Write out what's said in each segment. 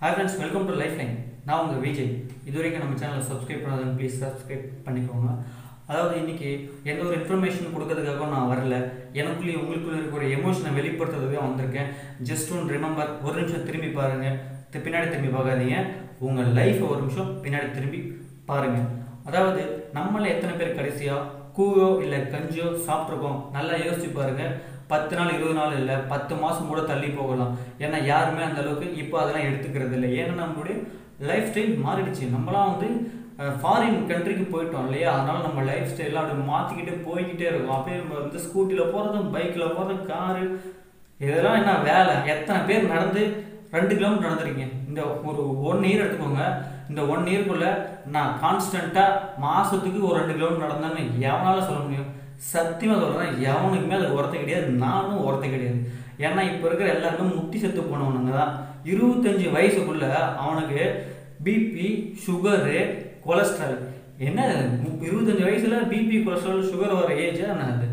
Hi friends, welcome to Lifeline. நான் உங்கள் விஜய். இதுவரைக்கும் நம்ம சேனலை சப்ஸ்கிரைப் பண்ணாதவங்க ப்ளீஸ் சப்ஸ்கிரைப் பண்ணிக்கோங்க. அதாவது இன்றைக்கி எந்த ஒரு இன்ஃபர்மேஷன் கொடுக்கறதுக்காக நான் வரல. எனக்குள்ளேயே உங்களுக்குள்ளே இருக்கிற எமோஷனை வெளிப்படுத்துறதுக்காக வந்திருக்கேன். ஜஸ்ட் ஒன் ரிமெம்பர், ஒரு நிமிஷம் திரும்பி பாருங்கள், பின்னாடி திரும்பி பார்க்காதீங்க. உங்கள் லைஃப்பை ஒரு நிமிஷம் பின்னாடி திரும்பி பாருங்கள். அதாவது நம்மள எத்தனை பேர் கடைசியாக கூழோ இல்லை கஞ்சியோ சாப்பிட்ருக்கோம்? நல்லா யோசிச்சு பாருங்கள். 10 நாள் 20 நாள் இல்லை 10 மாதம் கூட தள்ளி போகலாம். ஏன்னா யாருமே அந்த அளவுக்கு இப்போ அதெல்லாம் எடுத்துக்கிறது இல்லை. ஏன்னா நம்மளுடைய லைஃப் ஸ்டைல் மாறிடுச்சு. நம்மளாம் வந்து ஃபாரின் கண்ட்ரிக்கு போயிட்டோம் இல்லையா? அதனால நம்ம லைஃப் ஸ்டைலாம் அப்படி மாற்றிக்கிட்டே போய்கிட்டே இருக்கோம். அப்படியே நம்ம வந்து ஸ்கூட்டியில் போகிறதும் பைக்கில் போகிறதும் காரு இதெல்லாம் என்ன வேலை? எத்தனை பேர் நடந்து 2 கிலோமீட்டர் நடந்துருக்கீங்க? இந்த ஒரு 1 இயர் எடுத்துக்கோங்க. இந்த 1 இயர்க்குள்ளே நான் கான்ஸ்டண்ட்டாக மாதத்துக்கு ஒரு 2 கிலோமீட்டர் நடந்தேன்னு எவனால சொல்ல முடியும்? சத்தியமாக சொல்கிறேன், எவனுக்குமே அது ஒருத்த கிடையாது. நானும் ஒருத்த கிடையாது. ஏன்னா இப்போ இருக்கிற எல்லாருமே முட்டி செத்து போனவனுங்க தான். 25 வயசுக்குள்ள அவனுக்கு பிபி, சுகரு, கொலஸ்ட்ரால். என்ன 25 வயசுல பிபி, கொலஸ்ட்ரால், சுகர் வர ஏஜ் என்ன அது?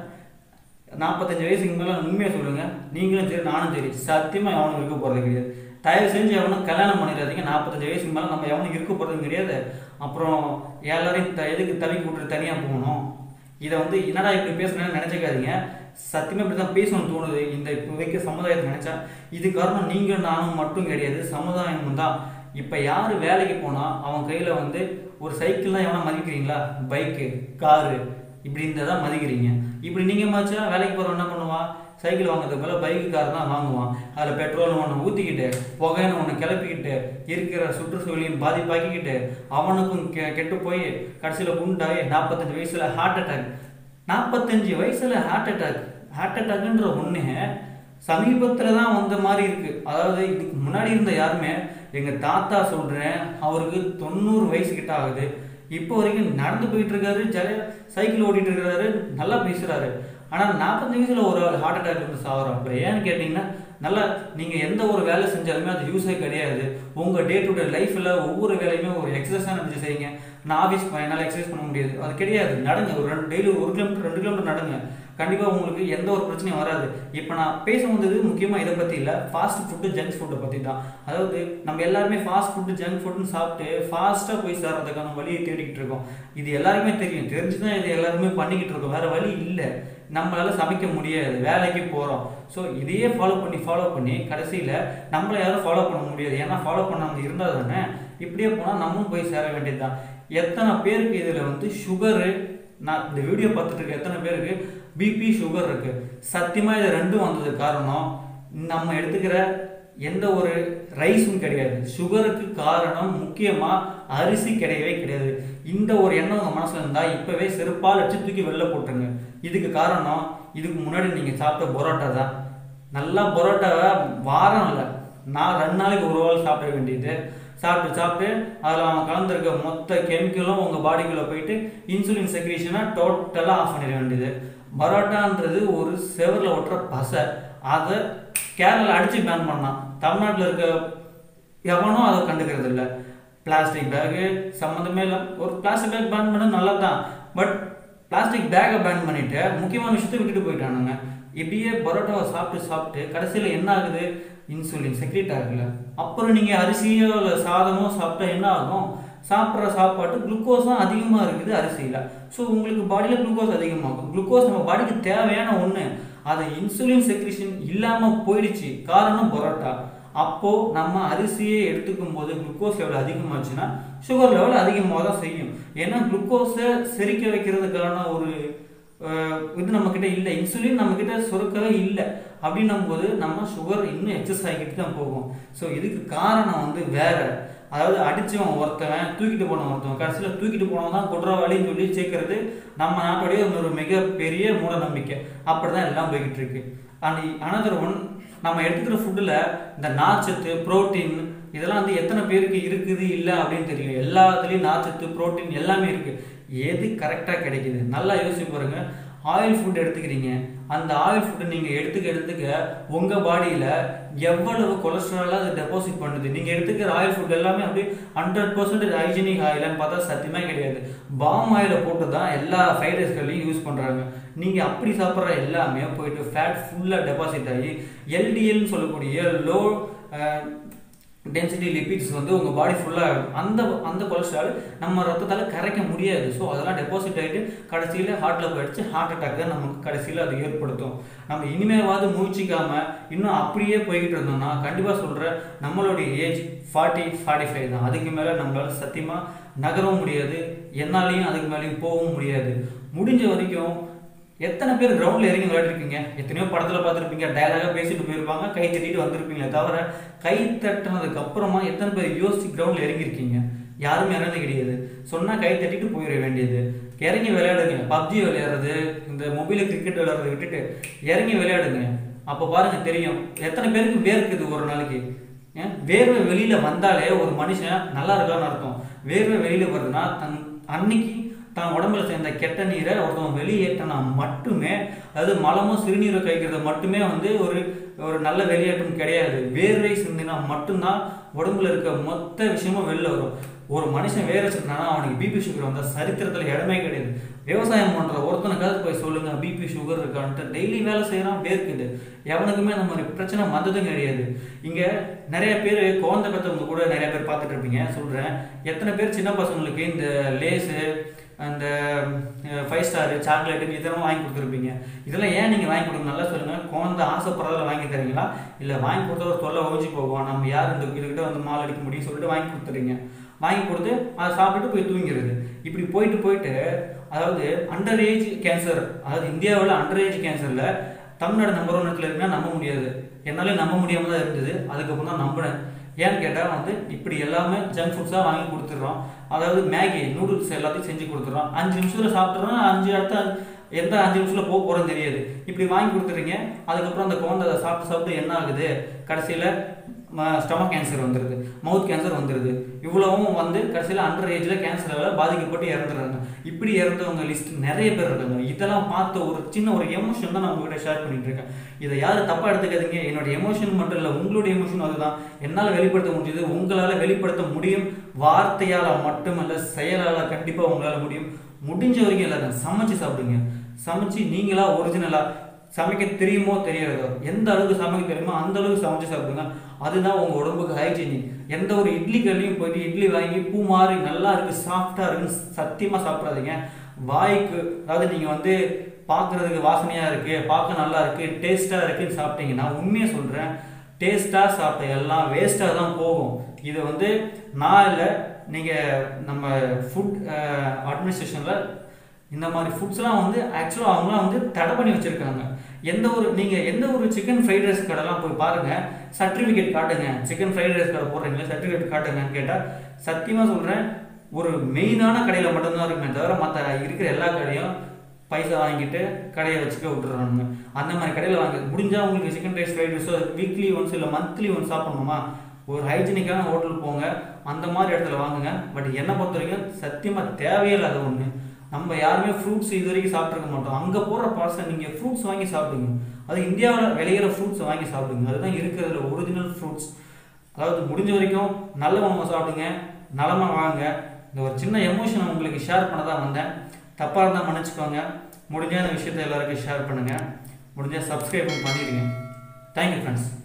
45 வயசுக்கு மேலே உண்மையாக சொல்லுங்கள், நீங்களும் சரி நானும் சரி, சத்தியமாக எவனும் இருக்க போகிறது கிடையாது. தயவு செஞ்சு எவனும் கல்யாணம் பண்ணிடாதீங்க. 45 வயசுக்கு மேலே நம்ம எவனும் இருக்க போகிறதும் கிடையாது. அப்புறம் எல்லாரையும் எதுக்கு தவிக்க விட்டுட்டு தனியாக போகணும்? இதை வந்து என்னடா இப்படி பேசணும்னு நினச்சிக்காதீங்க. சத்தியமாக இப்படி தான் பேசணும்னு தோணுது. இந்த இப்போ வைக்க சமுதாயத்தை நினச்சா இது காரணம் நீங்கள் நானும் மட்டும் கிடையாது, சமுதாயமும் தான். இப்போ யார் வேலைக்கு போனால் அவன் கையில் வந்து ஒரு சைக்கிள் தான் எவனா மதிக்கிறீங்களா? பைக்கு, காரு இப்படி இருந்தால் தான் மதிக்கிறீங்க. இப்படி நீங்கள் மதிச்சா வேலைக்கு போகிறவன் என்ன பண்ணுவான்? சைக்கிள் வாங்குறதுக்கு போல பைக்கு கார் தான் வாங்குவான். அதில் பெட்ரோல் ஒன்று ஊற்றிக்கிட்டு, புகைன்னு ஒன்று கிளப்பிக்கிட்டு, இருக்கிற சுற்றுச்சூழலையும் பாதிப்பாக்கிக்கிட்டு, அவனுக்கும் கெட்டு போய் கடைசியில் குண்டாகி 45 வயசில் ஹார்ட் அட்டாக். 45 வயசில் ஹார்ட் அட்டாக்ன்ற ஒன்று சமீபத்தில் தான் வந்த மாதிரி இருக்குது. அதாவது இதுக்கு முன்னாடி இருந்த யாருமே, எங்கள் தாத்தா சொல்கிறேன், அவருக்கு 90 வயசு கிட்ட ஆகுது. இப்போ வரைக்கும் நடந்து போயிட்டு இருக்காரு, சைக்கிள் ஓட்டிகிட்டு இருக்கிறாரு, நல்லா பேசுகிறாரு. ஆனால் 45 வயசில் ஒரு ஹார்ட் அட்டாக் வந்து சாகுறாப்புல. ஏன்னு கேட்டிங்கன்னா, நல்லா நீங்கள் எந்த ஒரு வேலை செஞ்சாலுமே அது யூஸே கிடையாது. உங்கள் டே டு டே லைஃப்பில் ஒவ்வொரு வேலையுமே ஒரு எக்ஸசைஸாக நினச்சி செய்யுங்க. நான் ஆஃபீஸ் என்னால் எக்ஸசைஸ் பண்ண முடியாது, அது கிடையாது. நடங்க, ஒரு டெய்லி 1 கிலோமீட்டர் 2 கிலோமீட்டர் நடங்க. கண்டிப்பாக உங்களுக்கு எந்த ஒரு பிரச்சனையும் வராது. இப்போ நான் பேச வந்தது முக்கியமாக இதை பற்றி இல்லை, ஃபாஸ்ட் ஃபுட்டு, ஜங்க் ஃபுட்டை பற்றி தான். அதாவது நம்ம எல்லாருமே ஃபாஸ்ட் ஃபுட்டு, ஜங்க் ஃபுட்டுன்னு சாப்பிட்டு ஃபாஸ்ட்டாக போய் சேர்றதுக்கான வழியை தேடிக்கிட்டு இருக்கோம். இது எல்லாருமே தெரியும், தெரிஞ்சு தான் இது எல்லாருமே பண்ணிக்கிட்டு இருக்கோம். வேறு வழி இல்லை, நம்மளால சமைக்க முடியாது, வேலைக்கு போகிறோம். ஸோ இதையே ஃபாலோ பண்ணி கடைசியில் நம்மளை யாரும் ஃபாலோ பண்ண முடியாது. ஏன்னா ஃபாலோ பண்ணாமல் இருந்தால் தானே. இப்படியே போனால் நம்மளும் போய் சேர வேண்டியது தான். எத்தனை பேருக்கு இதில் வந்து சுகரு, நான் இந்த வீடியோ பார்த்துட்டு இருக்க எத்தனை பேருக்கு பிபி, சுகர் இருக்குது? சத்தியமாக இது ரெண்டும் வந்தது காரணம் நம்ம எடுத்துக்கிற எந்த ஒரு ரைஸும் கிடையாது. சுகருக்கு காரணம் முக்கியமாக அரிசி கிடையவே கிடையாது. இந்த ஒரு எண்ணம் உங்கள் மனசில் இருந்தால் இப்போவே செருப்பால் அடிச்சு தூக்கி வெளில போட்டுருங்க. இதுக்கு காரணம், இதுக்கு முன்னாடி நீங்கள் சாப்பிட்ட பரோட்டா தான். நல்லா பரோட்டாவை வாரம் இல்லை, நான் 2 நாளைக்கு ஒரு வாரம் சாப்பிட வேண்டியது. சாப்பிட்டு அதில் அவன் கலந்துருக்க மொத்த கெமிக்கலும் உங்கள் பாடிக்குள்ளே போயிட்டு இன்சுலின் செக்ரீஷனாக டோட்டலாக ஆஃப் பண்ணிட வேண்டியது. பரோட்டான்றது ஒரு செவரில் ஒட்டுற பசை. அதை கேரளாவில் அடித்து பேன் பண்ணான். தமிழ்நாட்டில் இருக்க எவனும் அதை கண்டுக்கிறது இல்லை. பிளாஸ்டிக் பேகு சம்மந்தமே இல்லை. ஒரு பிளாஸ்டிக் பேக் பேன் பண்ணது நல்லா தான், பட் பிளாஸ்டிக் பேக்கை பேன் பண்ணிவிட்டு முக்கியமான விஷயத்தை விட்டுட்டு போயிட்டானுங்க. இப்படியே பரோட்டாவை சாப்பிட்டு கடைசியில் என்ன ஆகுது? இன்சுலின் செக்ரேட் ஆகல. அப்புறம் நீங்கள் அரிசியோ இல்லை சாதமோ சாப்பிட்டா என்ன ஆகும்? சாப்பிட்ற சாப்பாட்டு குளுக்கோஸ் தான் அதிகமாக இருக்குது அரிசியில். ஸோ உங்களுக்கு பாடியில் குளுக்கோஸ் அதிகமாகும். குளுக்கோஸ் நம்ம பாடிக்கு தேவையான ஒன்று, அது இன்சுலின் செக்ரேஷன் இல்லாமல் போயிடுச்சு. காரணம் பரோட்டா. அப்போது நம்ம அரிசியை எடுத்துக்கும் போது குளுக்கோஸ் லெவல் அதிகமாச்சுன்னா சுகர் லெவல் அதிகமாக தான் செய்யும். ஏன்னா குளுக்கோஸை செரிக்க வைக்கிறதுக்கான ஒரு இது நம்மக்கிட்ட இல்லை, இன்சுலின் நம்மக்கிட்ட சுரக்கவே இல்லை. அப்படின்னும் போது நம்ம சுகர் இன்னும் எக்ஸஸ் ஆகிக்கிட்டு தான் போகும். ஸோ இதுக்கு காரணம் வந்து வேற. அதாவது அடித்தவன் ஒருத்தவன், தூக்கிட்டு போனவன் ஒருத்தவன், கடைசியில் தூக்கிட்டு போனவன் தான் குற்றவாளின்னு சொல்லி சேர்க்கறது நம்ம நாட்டுடைய ஒரு மிகப்பெரிய மூட நம்பிக்கை. அப்படி தான் எல்லாம் போய்கிட்டு இருக்கு. அண்ட் அனதர் ஒன், நம்ம எடுத்துக்கிற ஃபுட்டில் இந்த நார்ச்சத்து, புரோட்டீன் இதெல்லாம் வந்து எத்தனை பேருக்கு இருக்குது இல்லை அப்படின்னு தெரியும். எல்லாத்துலேயும் நார்ச்சத்து, புரோட்டீன் எல்லாமே இருக்குது. எது கரெக்டாக கிடைக்குது? நல்லா யோசிச்சு பாருங்க. ஆயில் ஃபுட் எடுத்துக்கிறீங்க, அந்த ஆயில் ஃபுட்டை நீங்கள் எடுத்துக்க உங்கள் பாடியில் எவ்வளவு கொலஸ்ட்ராலாக அது டெபாசிட் பண்ணுது. நீங்கள் எடுத்துக்கிற ஆயில் ஃபுட் எல்லாமே அப்படியே 100% ஹைஜீனிக் ஆயிலான்னு பார்த்தா சத்தியமாக கிடையாது. பாம் ஆயிலை போட்டு தான் எல்லா ஃப்ரைட் ரைஸ்களையும் யூஸ் பண்ணுறாங்க. நீங்கள் அப்படி சாப்பிட்ற எல்லாமே போயிட்டு ஃபேட் ஃபுல்லாக டெபாசிட் ஆகி எல்டிஎல்னு சொல்லக்கூடிய லோ டென்சிட்டி லிபிட்ஸ் வந்து உங்கள் பாடி ஃபுல்லாக அந்த அந்த கொலஸ்ட்ரால் நம்ம ரத்தத்தால் கரைக்க முடியாது. ஸோ அதெல்லாம் டெபாசிட் ஆகிட்டு கடைசியில் ஹார்ட்டில் போயிடுச்சு, ஹார்ட் அட்டாக் தான் நமக்கு கடைசியில் அது ஏற்படுத்தும். நம்ம இனிமேவாவது முயற்சிக்காமல் இன்னும் அப்படியே போய்கிட்டு இருந்தோம்னா கண்டிப்பாக சொல்கிறேன் நம்மளுடைய ஏஜ் 40-45 தான். அதுக்கு மேலே நம்மளால் சத்தியமாக நகரவும் முடியாது, என்னாலையும் அதுக்கு மேலேயும் போகவும் முடியாது. முடிஞ்ச வரைக்கும் எத்தனை பேர் கிரவுண்டில் இறங்கி விளையாடிருக்கீங்க? எத்தனையோ படத்தில் பார்த்துருப்பீங்க, டயலாகாக பேசிட்டு போயிருப்பாங்க, கை தட்டிட்டு வந்திருப்பீங்களே தவிர கை தட்டினதுக்கு அப்புறமா எத்தனை பேர் யோசிச்சு கிரவுண்டில் இறங்கியிருக்கீங்க? யாருமே இறங்க கிடையாது. சொன்னால் கை தட்டிட்டு போயிட வேண்டியது. இறங்கி விளையாடுங்க. பப்ஜி விளையாடுறது, இந்த மொபைலில் கிரிக்கெட் விளையாடுறத விட்டுட்டு இறங்கி விளையாடுங்க. அப்போ பாருங்க தெரியும் எத்தனை பேருக்கு வேர்க்குது ஒரு நாளைக்கு. வேர்வை வெளியில வந்தாலே ஒரு மனுஷன் நல்லா இருக்கான்னு அர்த்தம். வேர்வை வெளியில வருதுன்னா அன்னைக்கு தான் உடம்புல சேர்ந்த கெட்ட நீரை ஒருத்தவங்க வெளியேற்றினா மட்டுமே, அதாவது மலமும் சிறுநீரை கழிக்கிறது மட்டுமே வந்து ஒரு நல்ல வெளியேற்றம் கிடையாது. வேர்வை சிந்தினா மட்டும்தான் உடம்புல இருக்க மொத்த விஷயமும் வெளில வரும். ஒரு மனுஷன் வேர்வை சிந்தினா அவனுக்கு பிபி சுகர் வந்தால் சரித்திரத்தில் இடமே கிடையாது. விவசாயம் பண்ணுற ஒருத்தனுக்காவது போய் சொல்லுங்க பிபி சுகர் இருக்கான்ட்டு. டெய்லி வேலை செய்யறான், வேர்க்குது. எவனுக்குமே அந்த மாதிரி பிரச்சனை வந்ததும் கிடையாது. இங்க நிறைய பேர் குழந்தை பெற்றவங்க கூட நிறைய பேர் பார்த்துட்டு இருப்பீங்க. சொல்றேன், எத்தனை பேர் சின்ன பசங்களுக்கு இந்த லேஸு, அந்த 5 ஸ்டார் சாக்லேட்டு இதெல்லாம் வாங்கி கொடுத்துருப்பீங்க. இதெல்லாம் ஏன் நீங்கள் வாங்கி கொடுங்க நல்லா சொல்லுங்கள். குழந்தை ஆசைப்படுறதில் வாங்கி தரீங்களா, இல்லை வாங்கி கொடுத்தா ஒரு தொல்லை ஒழிஞ்சு போவோம், நம்ம யார் இந்த இதுக்கிட்ட வந்து மால் அடிக்க முடியும்னு சொல்லிட்டு வாங்கி கொடுத்துறீங்க. வாங்கி கொடுத்து அதை சாப்பிட்டுட்டு போய் தூங்கிடுது. இப்படி போயிட்டு அதாவது அண்டர் ஏஜ் கேன்சர், அதாவது இந்தியாவில் அண்டர் ஏஜ் கேன்சரில் தமிழ்நாடு நம்பர் 1 இடத்துல இருக்குன்னா நம்ப முடியாது. என்னாலே நம்ப முடியாமல் தான் இருந்தது. அதுக்கப்புறம் தான் நம்பினேன். ஏன்னு கேட்டால் வந்து இப்படி எல்லாமே ஜங்க் ஃபுட்ஸாக வாங்கி கொடுத்துட்றோம். அதாவது மேகி நூடுல்ஸ் எல்லாத்தையும் செஞ்சு கொடுத்துட்றோம். 5 நிமிஷத்தில் சாப்பிட்றோம், 5 அடுத்த எந்த 5 நிமிஷத்தில் போக போகிறோன்னு தெரியாது. இப்படி வாங்கி கொடுத்துறீங்க. அதுக்கப்புறம் அந்த குழந்தை அதை சாப்பிட்டு என்ன ஆகுது, கடைசியில் ஸ்டமக் கேன்சர் வந்துடுது, மவுத் கேன்சர் வந்துடுது. இவ்வளவும் வந்து கடைசியில் அண்டர் ஏஜில் கேன்சரால் பாதிக்கப்பட்டு இறந்துடுறாங்க. இப்படி இறந்தவங்க லிஸ்ட் நிறைய பேர் இருக்காங்க. இதெல்லாம் பார்த்த ஒரு சின்ன ஒரு எமோஷன் தான் நான் உங்ககிட்ட ஷேர் பண்ணிட்டு இருக்கேன். இதை யாரும் தப்பாக எடுத்துக்காதீங்க. என்னோட எமோஷன் மட்டும் இல்லை, உங்களுடைய எமோஷன் அதுதான். என்னால் வெளிப்படுத்த முடியுது, உங்களால் வெளிப்படுத்த முடியும். வார்த்தையால் மட்டுமல்ல, செயலால் கண்டிப்பாக உங்களால் முடியும். முடிஞ்ச வரைக்கும் எல்லாரும் சமைச்சு சாப்பிடுங்க. சமைச்சு நீங்களா ஒரிஜினலா சமைக்க தெரியுமோ தெரியாதோ, எந்த அளவுக்கு சமைக்க தெரியுமோ அந்த அளவுக்கு சமைச்சு சாப்பிடுங்க. அதுதான் உங்க உடம்புக்கு ஹைஜீனிக். எந்த ஒரு இட்லி கல்லையும் போயிட்டு இட்லி வாங்கி பூ மாதிரி நல்லா இருக்கு சாஃப்டா இருக்குன்னு சத்தியமா சாப்பிடாதீங்க. வாய்க்கு, அதாவது நீங்க வந்து பார்க்கறதுக்கு வாசனையா இருக்கு, பார்க்க நல்லா இருக்கு, டேஸ்டா இருக்குன்னு சாப்பிட்டீங்கன்னா உண்மையை சொல்றேன், டேஸ்டா சாப்பிட்ட எல்லாம் வேஸ்டா தான் போகும். இதை வந்து நான் இல்லை, நீங்க நம்ம ஃபுட் அட்மினிஸ்ட்ரேஷன்ல இந்த மாதிரி ஃபுட்ஸ்லாம் வந்து ஆக்சுவலாக அவங்களாம் வந்து தடை பண்ணி வச்சுருக்காங்க. நீங்கள் எந்த ஒரு சிக்கன் ஃப்ரைட் ரைஸ் கடைலாம் போய் பாருங்கள், சர்டிஃபிகேட் காட்டுங்க. சிக்கன் ஃப்ரைட் ரைஸ் கடை போடுறீங்களா, சர்டிஃபிகேட் காட்டுங்கன்னு கேட்டால் சத்தியமாக சொல்கிறேன், ஒரு மெயினான கடையில் மட்டும்தான் இருக்குமே தவிர மற்ற இருக்கிற எல்லா கடையும் பைசா வாங்கிட்டு கடையை வச்சுக்க விட்டுறானுங்க. அந்த மாதிரி கடையில் வாங்க முடிஞ்சால் உங்களுக்கு சிக்கன் ரைஸ் ஃப்ரைட் ரைஸோ வீக்லி ஒன்ஸ் இல்லை மந்த்லி ஒன்ஸ் சாப்பிடணுமா, ஒரு ஹைஜீனிக்கான ஹோட்டல் போங்க, அந்த மாதிரி இடத்துல வாங்குங்க. பட் என்னை பொறுத்த வரைக்கும் சத்தியமாக தேவையில்லாத ஒன்று. நம்ம யாருமே ஃப்ரூட்ஸ் இது வரைக்கும் சாப்பிட்ருக்க மாட்டோம். அங்கே போடுற பார்சல் நீங்கள் ஃப்ரூட்ஸ் வாங்கி சாப்பிடுங்க. அது இந்தியாவில் விளையிற ஃப்ரூட்ஸ் வாங்கி சாப்பிடுங்க. அதுதான் இருக்கிறதுல ஒரிஜினல் ஃப்ரூட்ஸ். அதாவது முடிஞ்ச வரைக்கும் நல்ல உணவை சாப்பிடுங்க, நலமாக வாங்க. இந்த ஒரு சின்ன எமோஷனை உங்களுக்கு ஷேர் பண்ண தான் வந்தேன். தப்பாக இருந்தால் மன்னிச்சுக்கோங்க. முடிஞ்ச அந்த விஷயத்தை எல்லாருக்கும் ஷேர் பண்ணுங்கள். முடிஞ்சால் சப்ஸ்கிரைப் பண்ணிடுங்க. Thank you friends.